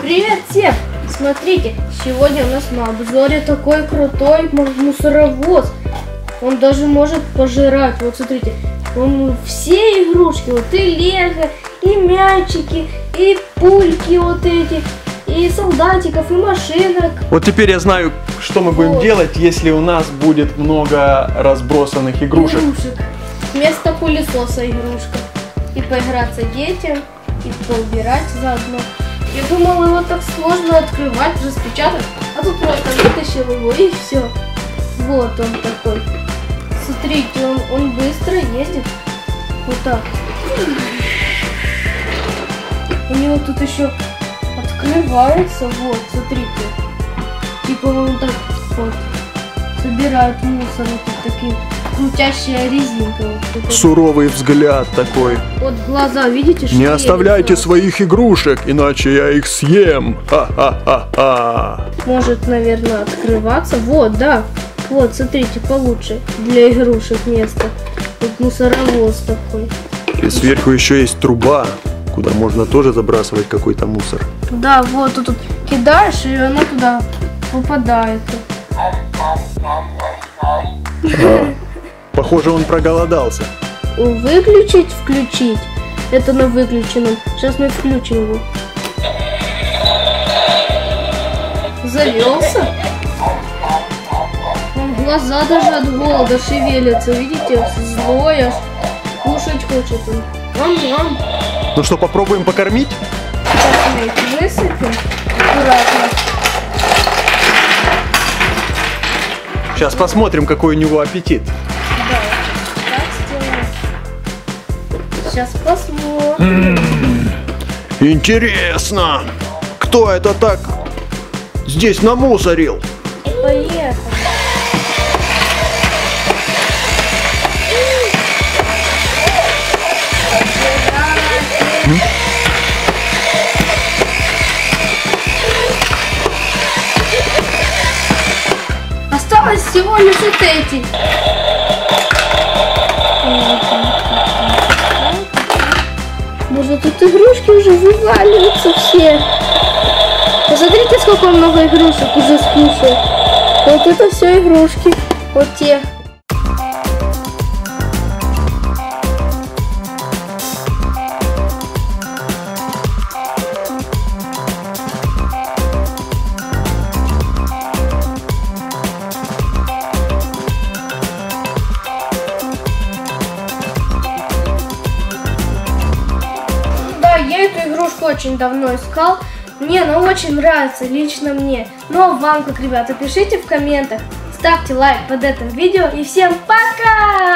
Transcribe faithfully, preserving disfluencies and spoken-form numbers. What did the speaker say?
Привет всем! Смотрите, сегодня у нас на обзоре такой крутой мусоровоз. Он даже может пожирать. Вот смотрите, он все игрушки, вот и лего, и мячики, и пульки вот эти, и солдатиков, и машинок. Вот теперь я знаю, что мы будем вот делать, если у нас будет много разбросанных игрушек. Игрушек. Вместо пылесоса игрушка. И поиграться детям, и поубирать заодно. Я думала, его так сложно открывать, распечатать, а тут просто вытащил его и все. Вот он такой. Смотрите, он, он быстро ездит. Вот так. У него тут еще открывается. Вот, смотрите. Типа он так вот собирает мусор вот таким. Крутящая резинка. Вот, суровый взгляд такой. Вот глаза, видите? Не оставляйте своих игрушек, иначе я их съем. Ха-ха-ха-ха. Может, наверное, открываться. Вот, да. Вот, смотрите, получше. Для игрушек место. Вот мусоровоз такой. И сверху еще есть труба, куда можно тоже забрасывать какой-то мусор. Да, вот тут, тут кидаешь, и она туда попадает. А. Похоже, он проголодался. Выключить, включить. Это на выключенном. Сейчас мы включим его. Завелся. Он глаза даже от голода шевелятся. Видите, злой аж. Кушать хочет он. Ам-ам. Ну что, попробуем покормить? Сейчас мы их высыпем. Аккуратно. Сейчас посмотрим, какой у него аппетит. Сейчас посмотрим. М-м-м. Интересно, кто это так здесь намусорил? Поехали. М? Осталось всего лишь вот эти. Может, тут игрушки уже вываливаются все. Посмотрите, сколько много игрушек уже скушал. Вот это все игрушки. Вот те. Я эту игрушку очень давно искал. Мне она очень нравится, лично мне. Ну а вам как, ребята, пишите в комментах, ставьте лайк под этим видео и всем пока!